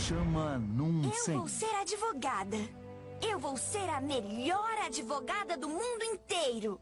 chama Nunsen. Eu vou ser advogada. Eu vou ser a melhor advogada do mundo inteiro.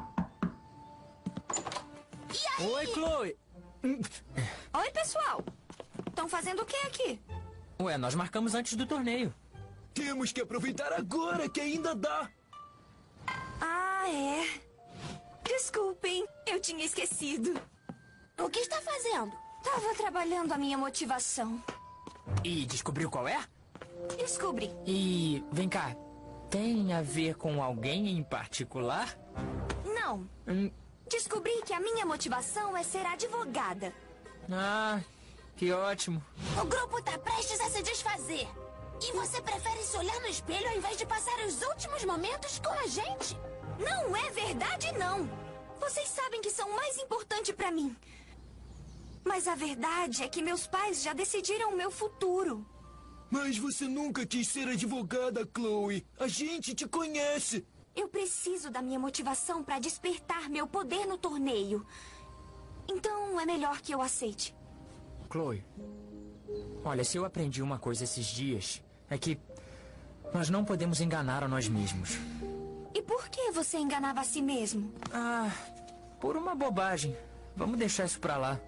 E aí? Oi, Chloe. Oi, pessoal. Estão fazendo o que aqui? Ué, nós marcamos antes do torneio. Temos que aproveitar agora que ainda dá. Ah, é. Desculpem, eu tinha esquecido. O que está fazendo? Tava trabalhando a minha motivação. E descobriu qual é? Descobri. E, vem cá, tem a ver com alguém em particular? Não. Descobri que a minha motivação é ser advogada. Ah, que ótimo. O grupo tá prestes a se desfazer. E você prefere se olhar no espelho ao invés de passar os últimos momentos com a gente? Não é verdade, não. Vocês sabem que são mais importantes pra mim. Mas a verdade é que meus pais já decidiram o meu futuro. Mas você nunca quis ser advogada, Chloe. A gente te conhece. Eu preciso da minha motivação pra despertar meu poder no torneio. Então é melhor que eu aceite. Chloe, olha, se eu aprendi uma coisa esses dias, é que nós não podemos enganar a nós mesmos. E por que você enganava a si mesmo? Ah, por uma bobagem. Vamos deixar isso pra lá.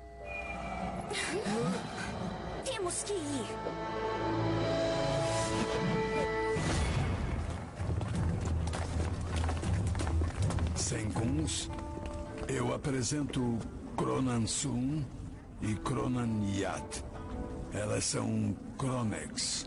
Temos que ir. Senguns, eu apresento Cronan Sun e Cronan Yat. Elas são Cronex.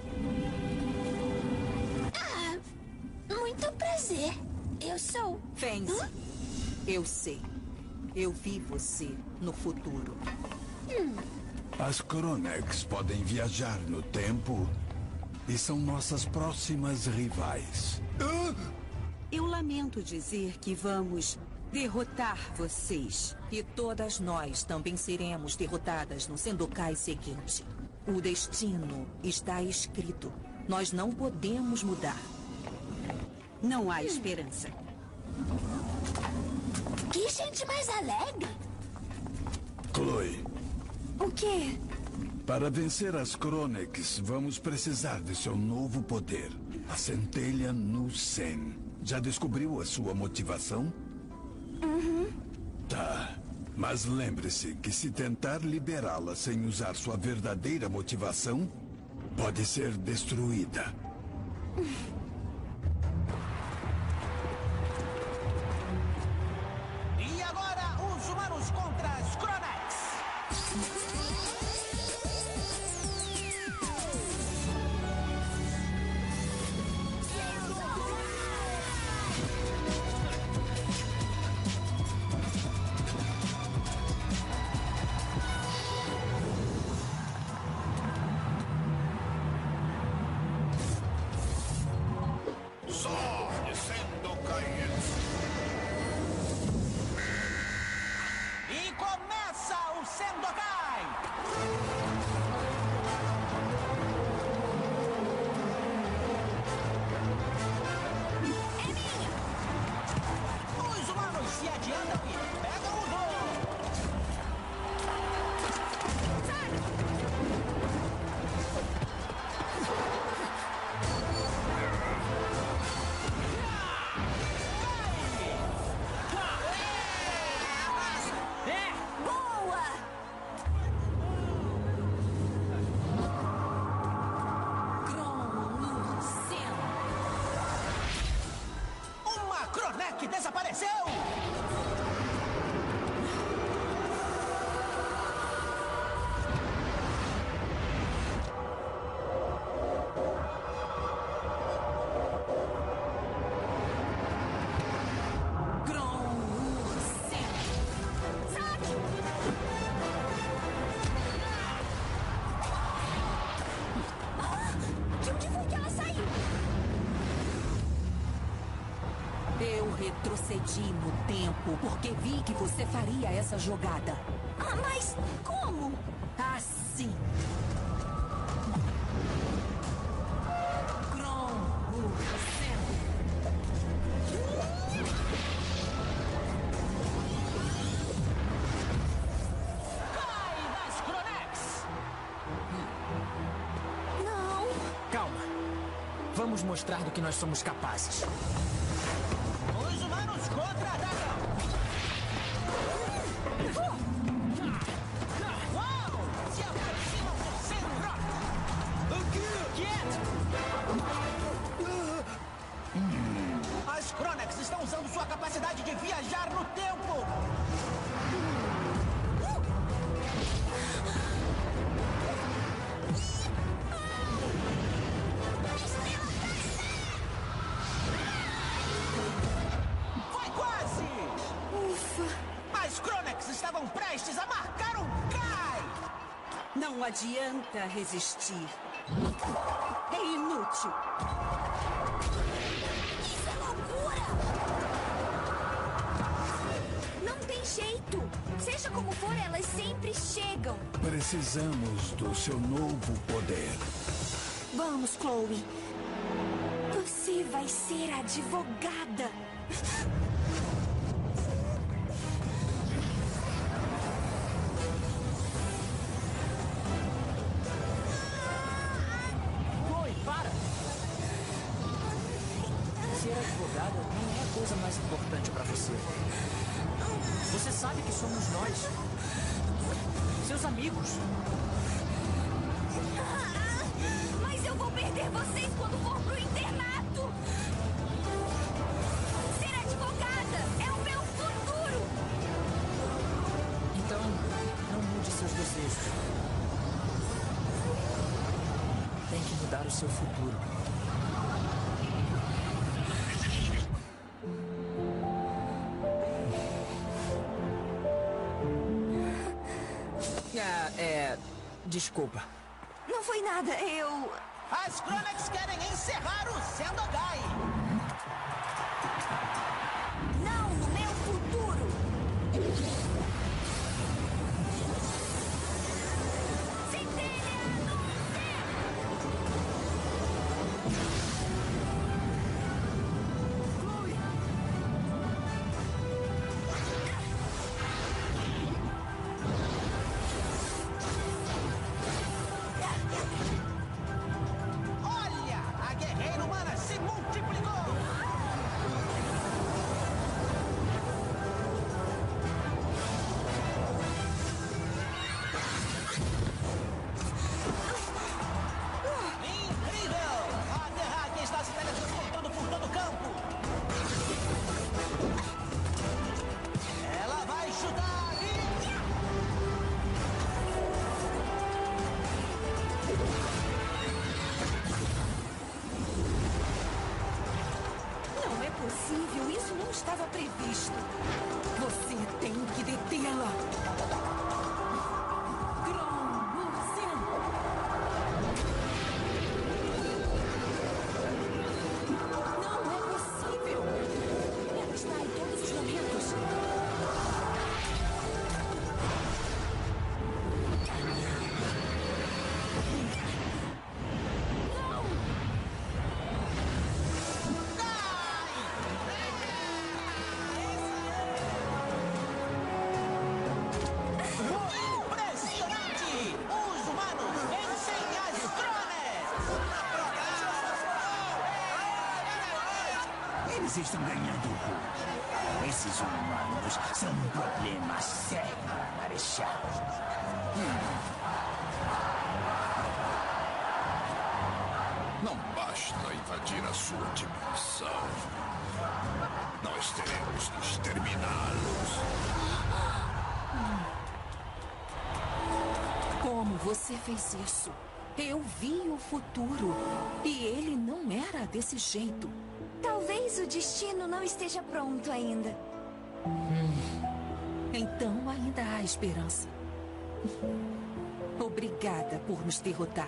Muito prazer. Eu sou... Fenzi, eu sei. Eu vi você no futuro. As Cronex podem viajar no tempo e são nossas próximas rivais. Eu lamento dizer que vamos derrotar vocês. E todas nós também seremos derrotadas no Sendokai seguinte. O destino está escrito. Nós não podemos mudar. Não há esperança. Que gente mais alegre. Chloe, O quê? para vencer as Cronex, vamos precisar de seu novo poder. A centelha Nusen. Já descobriu a sua motivação? Tá. Mas lembre-se que se tentar liberá-la sem usar sua verdadeira motivação, pode ser destruída. E agora, os humanos contra as Cronex. Só descendo caídos. E começa o Sendokai! Os humanos se adiantam e pegam o voo! Boa! Uma Cronec desapareceu! De onde foi que ela saiu? Eu retrocedi no tempo porque vi que você faria essa jogada. Ah, mas como? Assim. Kron Ursen. Cai das Cronex! vamos mostrar do que nós somos capazes. Os humanos contra-atacam! Uau! Se aproximam do Sandrock! Aqui! Quieto! As Kronex estão usando sua capacidade de viajar no tempo! Foi quase! Ufa! As Kronex estavam prestes a marcar um cai! Não adianta resistir. É inútil. Isso é loucura! Não tem jeito! Seja como for, elas sempre chegam. Precisamos do seu novo poder. Vamos, Chloe. Você vai ser advogada. Chloe, para! Ser advogada não é a coisa mais importante pra você. Você sabe que somos nós. Seus amigos. Mas eu vou perder vocês quando for pro internato. Ser advogada é o meu futuro. Então, não mude seus desejos. Tem que mudar o seu futuro. Desculpa. Não foi nada, eu... As Kronex querem encerrar o Sendokai! Não no meu futuro. Centelha no Olha! A guerreira humana se multiplicou! Incrível! A Terráquea está se teletransportando por todo o campo! Ela vai chutar e... Não é possível. Isso não estava previsto. Você tem que detê-la. Grom, Ursen. Não é possível. Ela está em todos os momentos. Impressionante! Os humanos vencem as Kronex! Eles estão ganhando rumo. Esses humanos são um problema sério, Marechal. Não basta invadir a sua dimensão. Nós teremos que exterminá-los. Como você fez isso? Eu vi o futuro. E ele não era desse jeito. Talvez o destino não esteja pronto ainda. Então ainda há esperança. Obrigada por nos derrotar.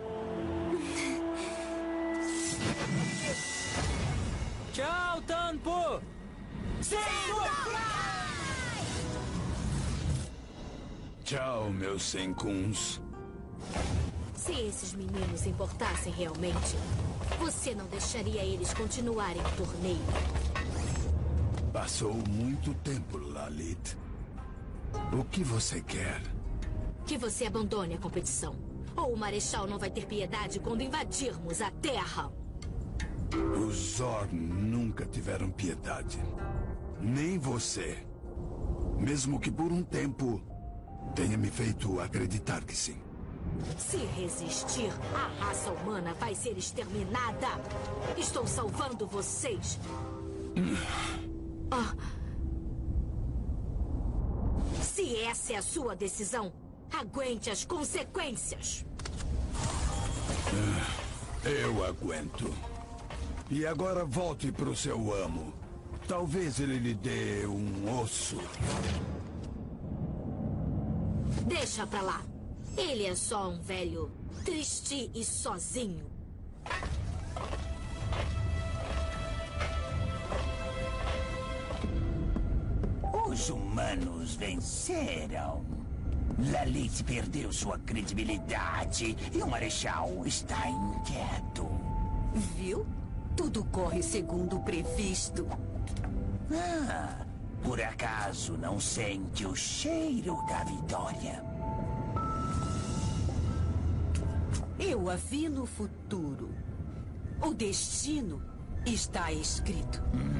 Tchau, Tanpo! Tchau, meus Senkuns. Se esses meninos se importassem realmente, você não deixaria eles continuarem o torneio. Passou muito tempo, Lalit. O que você quer? Que você abandone a competição. Ou o Marechal não vai ter piedade quando invadirmos a Terra. Os Zorn nunca tiveram piedade. Nem você. Mesmo que por um tempo tenha me feito acreditar que sim. Se resistir, a raça humana vai ser exterminada. Estou salvando vocês. Se essa é a sua decisão, aguente as consequências. Eu aguento. E agora volte pro seu amo. Talvez ele lhe dê um osso. Deixa pra lá. Ele é só um velho triste e sozinho. Os humanos venceram. Lalit perdeu sua credibilidade e o Marechal está inquieto. Viu? Tudo corre segundo o previsto. Por acaso não sente o cheiro da vitória? Eu a vi no futuro. O destino está escrito.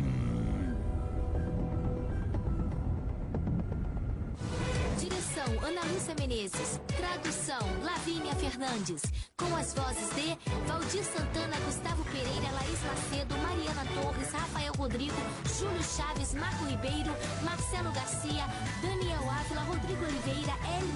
Direção: Ana Lúcia Menezes. Tradução: Lavínia Fernandes. Com as vozes de Valdir Santana, Gustavo Pereira, Laís Macedo, Mariana Torres, Rafael Rodrigo, Júlio Chaves, Marco Ribeiro, Marcelo Garcia, Daniel Ávila, Rodrigo Oliveira, Hélio